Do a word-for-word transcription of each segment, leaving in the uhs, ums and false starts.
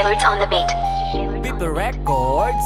J-Lhutz on the beat. People Records,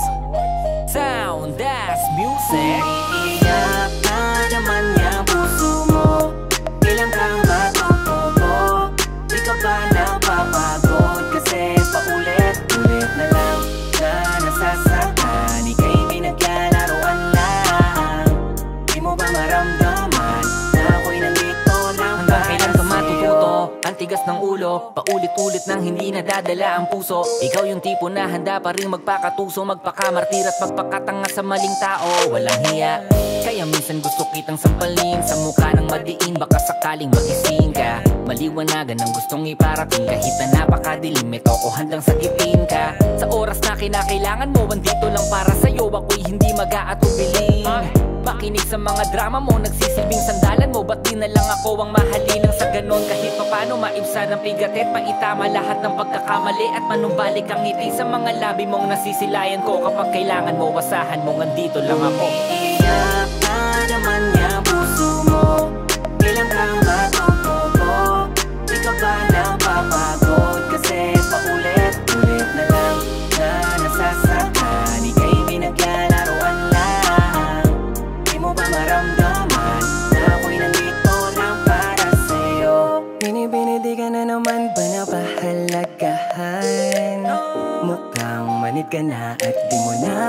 Sawndass Music. Umiiyak na naman yung puso mo. Kailan kang matututo? Di ka ba napapagod? Kasi paulit-ulit na lang na nasasaktan. Ika'y pinaglalaruan lang. Di mo ba maramdaman na ako'y nandito lang? Hanggang kailan ka matututo? Ang tigas ng ulo, paulit-ulit nang hindi nadadala ang puso. Ikaw yung tipo na handa pa rin magpakatuso, magpakamartir at magpakatanga sa maling tao. Walanghiya, kaya minsan gusto kitang sampalin sa mukha ng madiin. Baka sakaling magising ka, maliwanagan ang gustong iparating. Kahit na napakadilim, ito ko handang sagitin ka. Sa oras na kinakailangan mo, andito lang para sa'yo. Ako'y hindi mag-aatubiling. Makinig sa mga drama mo, nagsisilbing sandalan mo. Ba't di na lang ako ang mahalin ng sa ganon? Kahit pa paano maibsan ang pigatet, maitama lahat ng pagkakamali at manumbalik ang ngiti sa mga labi mong nasisilayan ko. Kapag kailangan mo, wasahan mo, andito lang ako. Umiiyak na naman yung puso mo. Kailan kang matututo? Di ka ba napapagod? Kasi paulit-ulit na lang na nasasaktan. Ika'y pinaglalaruan lang. Di mo ba maramdaman na ako'y nandito lang para sa'yo? Binibinidi ka na naman ba napahalagahan? Mukhang manid ka na at di mo na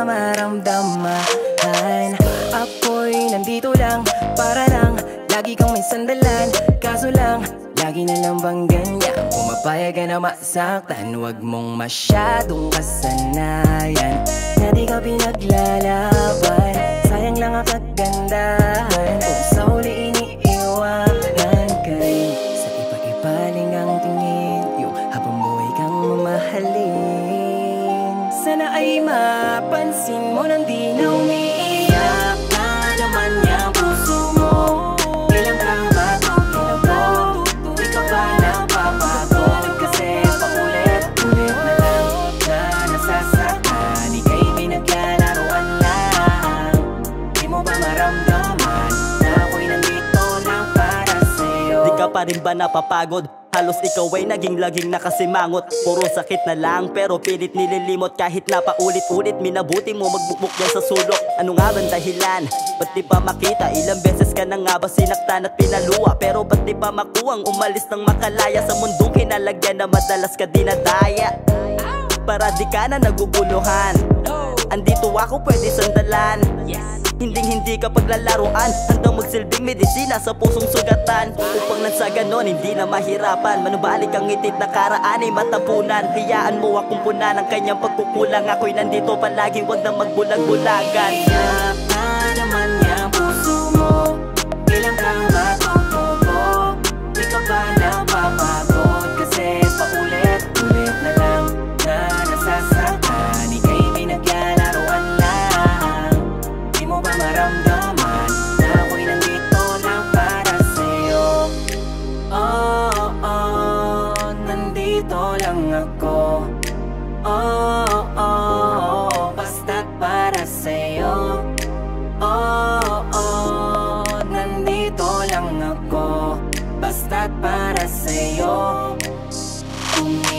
maramdaman. Ako'y nandito lang para lang lagi kang may sandalan. Kaso lang, lagi na lang bang ganyan? Pumapayag ka na masaktan, huwag mong masyadong kasanayan na di ka pinaglalaban. Sayang lang ang kagandahan kung sa huli iniiwanan ka rin. Sa iba-ibaling ang tingin yung habang buhay kang mamahalin. Sana ay mapansin mo nang di na umiiyak na naman yung puso mo. Kailan kang matututo? Di ka ba napapagod? Kasi paulit-ulit na lang na nasasaktan. Ika'y pinaglalaruan lang. Di mo ba maramdaman na ako'y nandito lang para sa'yo? Di ka pa rin ba napapagod? Halos ikaw ay naging laging nakasimangot. Puro sakit na lang pero pilit nililimot. Kahit na paulit-ulit minabuti mo magbukbuk yan sa sulok. Ano nga bang dahilan? Ba't di pa makita? Ilang beses ka na nga ba sinaktan at pinaluwa? Pero ba't di pa makuwang umalis ng makalaya sa mundong kinalagyan na madalas ka dinadaya? Para di ka na naguguluhan. Andito ako pwede sandalan. Hinding hindi ka paglalaruan, handang magsilbing medisina sa pusong sugatan. Upang nang sa ganon hindi na mahirapan, manubalik ang ngitid na karaan ay matapunan. Hayaan mo akong punan ng kanyang pagkukulang. Ako'y nandito palagi, wag na magbulag-bulagan. Umiiyak na naman yung puso mo. Kailan kang matututo? Di ka ba napapagod? Kasi paulit-ulit na lang na nasasaktan. Ika'y pinaglalaruan lang. Di mo ba maramdaman na ako'y nandito lang para sa'yo? Oh, oh, nandito lang ako. Oh, oh, basta't para sa'yo. Oh, oh, nandito lang ako. Basta't para sa'yo. Umiiyak